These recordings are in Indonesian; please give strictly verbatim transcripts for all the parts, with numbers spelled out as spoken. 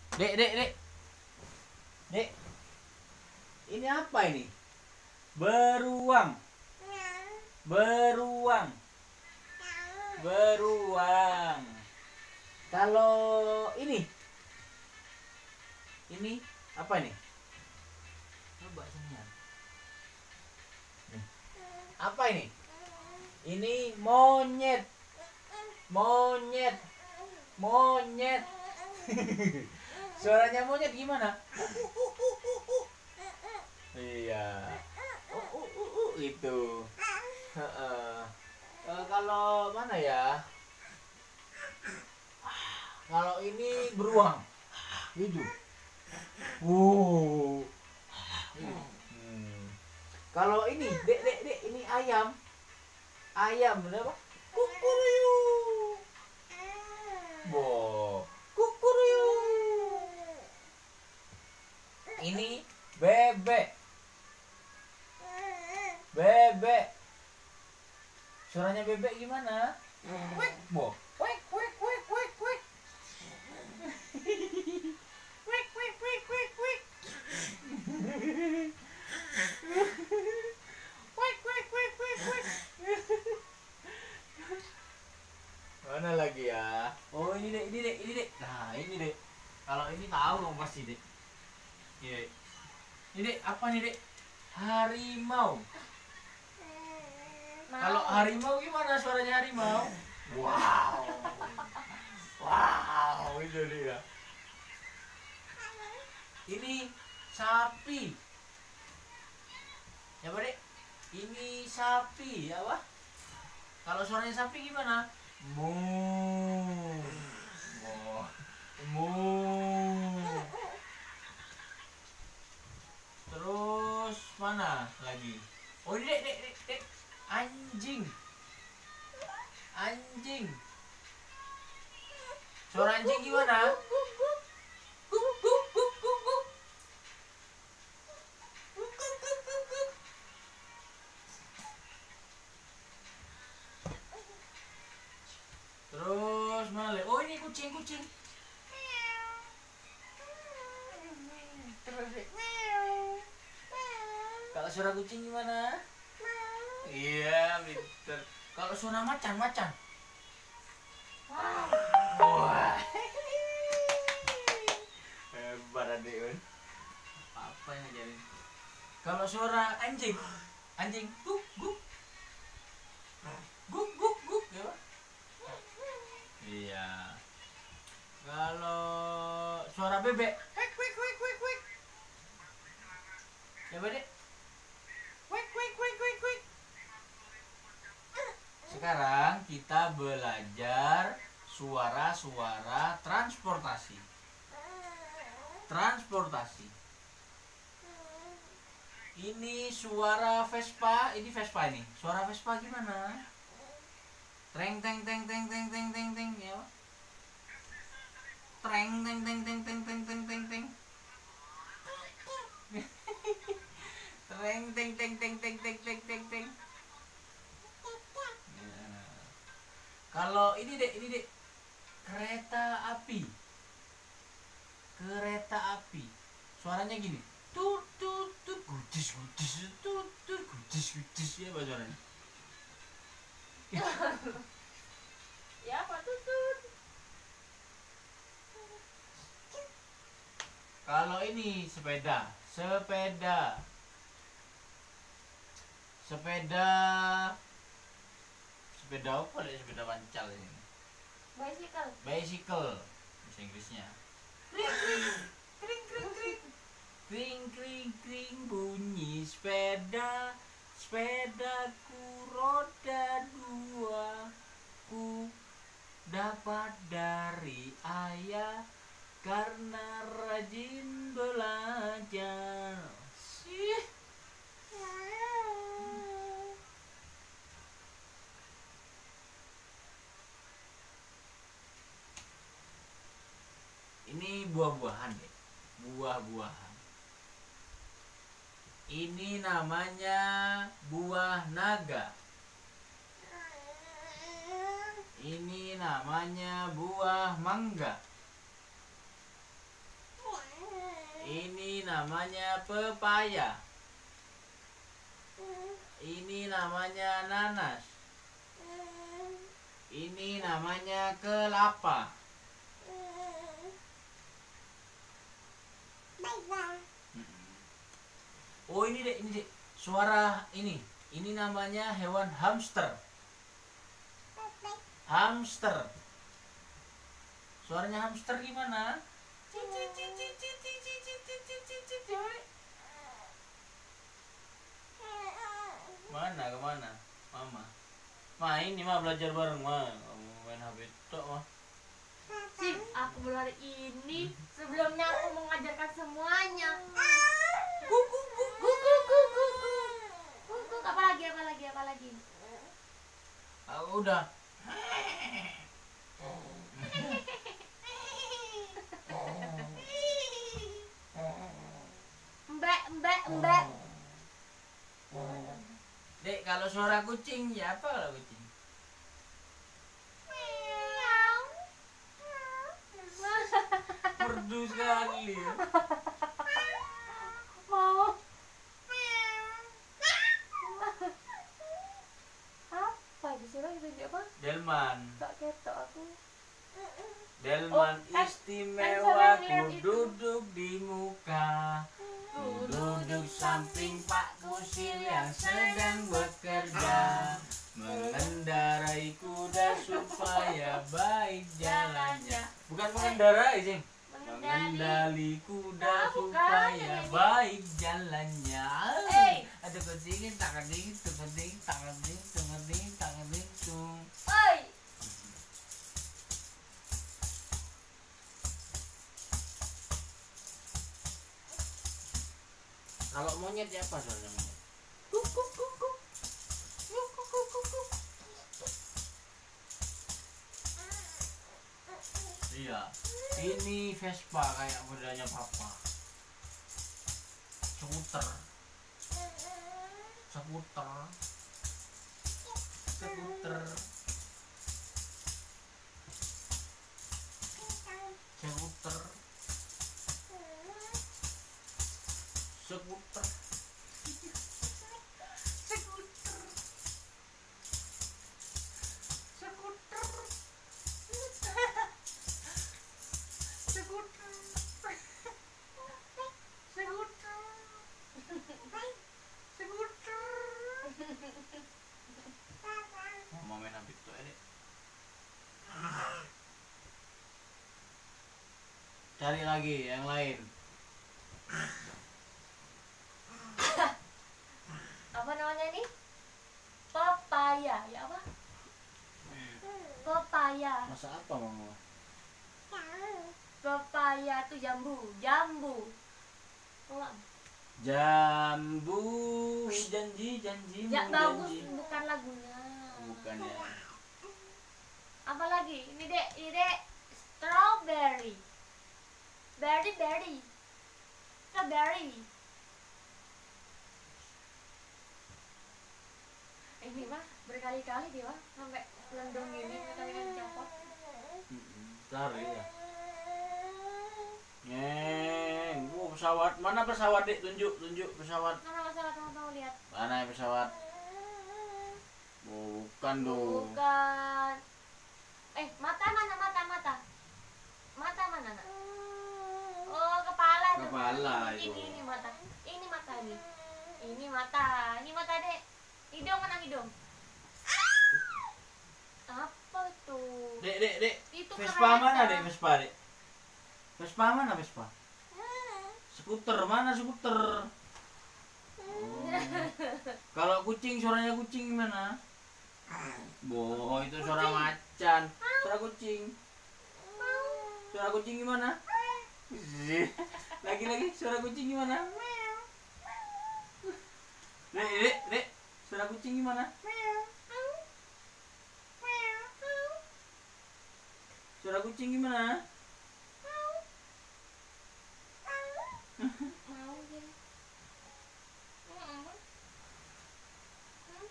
Dek, dek, dek. Dek. Ini apa ini? Beruang. Beruang. Beruang. Kalau ini? Ini apa ini? Coba sini ya. Nih. Apa ini? Ini monyet. Monyet. Monyet. Suaranya monyet gimana? Iya. Uh, uh, uh, uh, itu. Uh, uh, kalau mana ya? Kalau ini beruang. Itu. Uh. Hmm. Kalau ini, dek, dek, dek, ini ayam. Ayam, berapa? Kukuruyu. Bo. Kukuruyu. Ini bebek. Bebek. Suaranya bebek gimana? Wek, bo. Wek, wek, wek, wek, wek. Wek, wek, wek, wek, wek. Wek, wek, wek, wek, wek. Mana lagi ya? Oh, ini dek, ini dek, ini dek. Nah, ini dek. Kalau ini tahu dong pasti dek. Iya. Ini dek, apa nih dek? Harimau. Kalau harimau gimana suaranya harimau? Wow. Wow, itu dia. Ini sapi. Ya, Pak, Dek? Ini sapi, ya, Pak? Kalau suaranya sapi gimana? Mu. Oh. Mu. Terus mana lagi? Oh, ini dek, dek, dek, dek. Anjing. Anjing. Suara anjing gimana? Guk, guk, guk, guk, guk. Guk, guk, guk, guk, guk. Terus mana lagi? Oh, ini kucing, kucing. Terus dek. Kalau suara kucing gimana? Iya, pinter. Kalau suara macan, macan. Wah. Hebat adek. Apa yang ngajarin? Kalau suara anjing, anjing guk guk. Guk guk guk ya, Pak? Iya. Kalau suara bebek, wek wek wek wek wek. Ya, Pak, Dek? Wek wek wek wek wek. Sekarang kita belajar suara-suara transportasi. Transportasi. Ini suara Vespa, ini Vespa ini. Suara Vespa gimana? Treng teng teng teng teng teng teng teng ya. Treng teng teng teng teng teng teng teng teng. Treng teng teng teng teng teng teng teng teng. Kalau ini dek, ini dek, kereta api, kereta api, suaranya gini, tut tut tut, gudis gudis, tut tut, gudis gudis, ya apa suaranya? Ya apa tut tut? Kalau ini sepeda, sepeda, sepeda. Sepeda apa deh? Sepeda pancal ini. Bicycle. Bicycle bahasa Inggrisnya. Kring kring kring kring kring kring kring bunyi sepeda, sepedaku roda dua, ku dapat dari ayah karena rajin belajar. Sih. Ini buah-buahan deh, buah-buahan. Ini namanya buah naga. Ini namanya buah mangga. Ini namanya pepaya. Ini namanya nanas. Ini namanya kelapa. Oh ini dek, ini dek. Suara ini. Ini namanya hewan hamster. Hamster. Suaranya hamster gimana? Mana kemana? Mama. Ma ini mah belajar bareng mah. Kamu main H P tok mah. Sip, aku belajar ini sebelumnya aku mengajarkan semuanya. Kuku kuku kuku kuku kuku apa lagi apa lagi apa lagi? Aku udah. Mbak mbak mbak. Dek, kalau suara kucing ya apa kalau kucing? Merdu sekali ya. Mau apa disuruh itu apa? Delman. Tak ketok aku. Delman Oh, kan- istimewa, kan ku saya lihat itu. duduk di muka, ku duduk samping Pak Kusil yang sedang bekerja, mengendarai kuda supaya baik jalannya. Bukan mengendarai sih, mengendali kuda Ah, bukan. supaya baik jalannya. Hey. Ada kucing, tangan dingin, tangan dingin, tangan dingin, tangan dingin, tangan dingin. Oi. Kalau monyet ya apa soalnya monyet? Kuku kuku. Kuku kuku kuku. Iya. Ini Vespa kayak modelnya papa. Skuter. Skuter. Skuter. Skuter. Skuter. Mau main apa itu ini? Cari lagi yang lain. Apa namanya ini? Papaya, ya apa? Papaya. Masa apa mama? Papaya itu jambu, jambu. Oh, Jambu janji janji ya bagus janji. bukan lagunya. Bukan ya. Apa lagi? Ini dek, ini dek. Strawberry. Berry, berry. Strawberry. Ini mah berkali-kali dia mah sampai lendung gini berkali-kali copot. Lari ya. Neng, oh, pesawat mana pesawat dek, tunjuk tunjuk pesawat. Mana masalah kamu lihat? Mana pesawat? Oh, bukan dong. Bukan. Eh, mata mana mata mata? Mata mana nak? Oh, kepala itu. Kepala ini, itu. Ini ini mata. Ini mata ini. Ini mata. Ini mata dek. Hidung mana hidung? Apa tuh? Dek dek dek. Itu Vespa kereta. mana dek Vespa dek? Vespa mana Vespa? Skuter mana skuter? Oh. Kalau kucing suaranya kucing gimana? Boh itu suara macan. Suara kucing. Suara kucing gimana? Lagi lagi suara kucing gimana? Dek dek dek. Suara kucing gimana? Suara kucing gimana? Mau dia. Mm-mm. Hmm?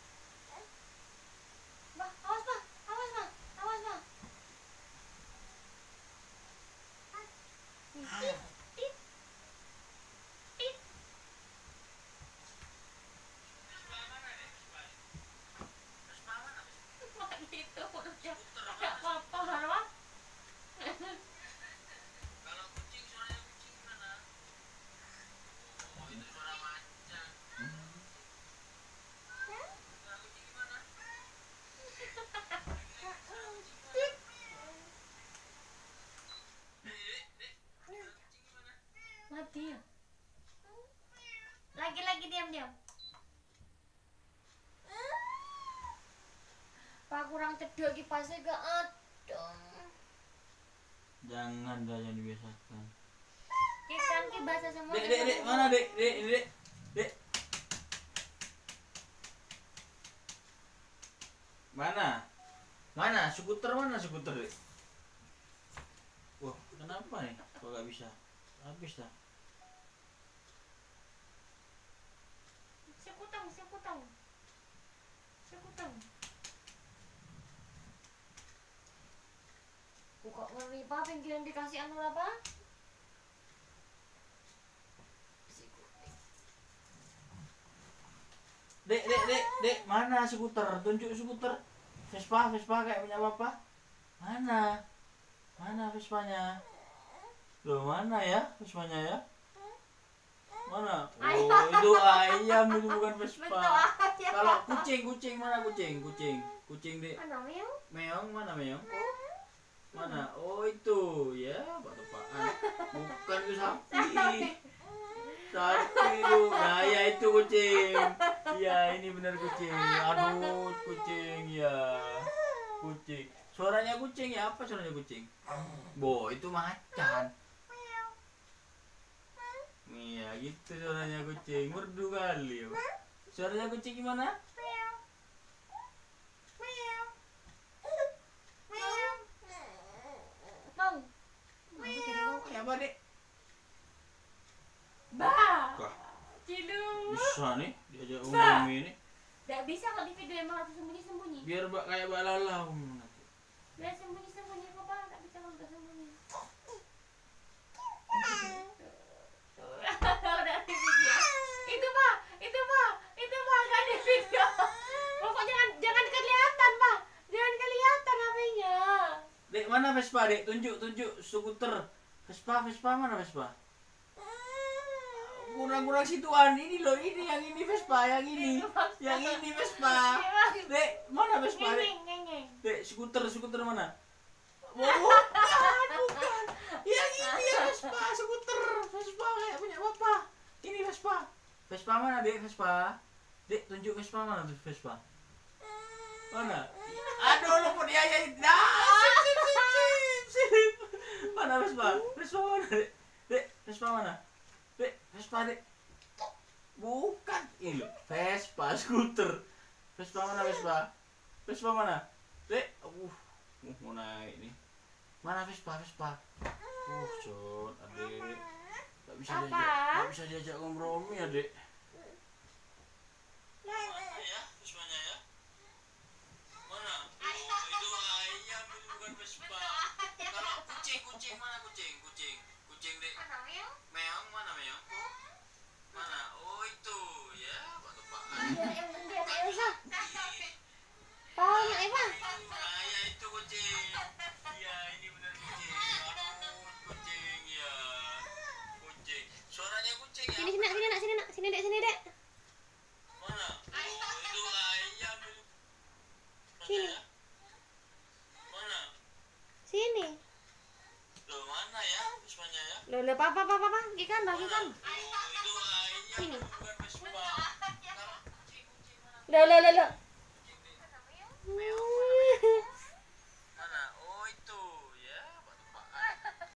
Bah, awas bah, awas bah, awas bah. Tit, tit. dia. Lagi-lagi diam-diam. Pak kurang cedek kipasnya gak ada. Jangan dah, jangan dibiasakan. Ikan ki bahasa semua. Dek, dek, dek, mana dek, dek, dek, dek. Mana? Mana? Skuter mana skuter dek? Wah, kenapa nih? Kok gak bisa? Habis dah. Sekutang, sekutang. Sekutang. Kok ngeri pak, pinggiran dikasih anu apa? Dek, dek, dek, dek, mana skuter? Tunjuk skuter. Vespa, Vespa kayak punya bapak. Mana? Mana Vespanya? Loh, mana ya Vespanya ya? Mana? Oh, itu ayam, itu bukan Vespa. Kalau kucing, kucing mana kucing? Kucing, kucing dek. Mana meong? Meong mana meong? Mana? Oh itu ya, bapak-bapakan. Bukan itu sapi. Sapi itu. Nah ya itu kucing. Iya ini benar kucing. Aduh kucing ya. Kucing. Suaranya kucing ya, apa suaranya kucing? Bo itu macan. Iya gitu suaranya kucing. Merdu kali. Suaranya kucing gimana? Mau. Kayak apa dek? Bah. Cilu. Bisa nih diajak umum ini. Gak bisa kalau di video emang harus sembunyi-sembunyi. Biar bak kayak bak lalau. Biar sembunyi-sembunyi kok pak, gak bisa kalau gak sembunyi. Kalau dari video. Itu pak, itu pak, itu pak gak di video. Pokoknya jangan jangan kelihatan pak, jangan kelihatan H P-nya. Dek mana Vespa dek? Tunjuk tunjuk skuter. Vespa Vespa mana Vespa? Kurang-kurang situan ini loh, ini yang ini Vespa, yang ini, yang ini Vespa. Dek mana Vespa dek? Dek skuter skuter mana? Wow, bukan. Yang ini ya Vespa, skuter Vespa kayak punya bapak. Ini Vespa. Vespa mana dek Vespa? Dek tunjuk Vespa mana Vespa? Mana? Aduh lupa dia ya. Nah, sip sip sip sip. Mana Vespa? Vespa mana dek? Dek Vespa mana? Dek Vespa dek. Bukan ini Vespa skuter. Vespa mana Vespa? Vespa mana? Dek, uh, uh mau naik nih. Mana Vespa Vespa? Uh, cot, adek. Tak bisa Apa? diajak, tak bisa diajak kompromi adek. Mana ya Vespanya ya? Mana? Oh, itu ayam, itu bukan Vespa. Kalau kucing, kucing mana kucing? Kucing, kucing dek. Meong mana meong? Mana? Oh itu ya, bapak-bapak. Yang dia anak Elsa. Tahu anak Eva? Nah, ya itu kucing. Iya, ini benar kucing. Aduh, kucing ya. Kucing. Suaranya kucing ya. Sini sini nak, sini nak, sini nak, sini dek, sini dek. Mana? Oh, itu ayam. Sini. Ya? Mana? Sini. Loh, mana ya? Vespa-nya ya? Loh, loh, papa, papa, papa, gikan, bagi kan. Oh, itu ayam. Sini. Bukan Vespa. Kalau kucing, kucing mana? Loh, loh, loh, loh. Meong.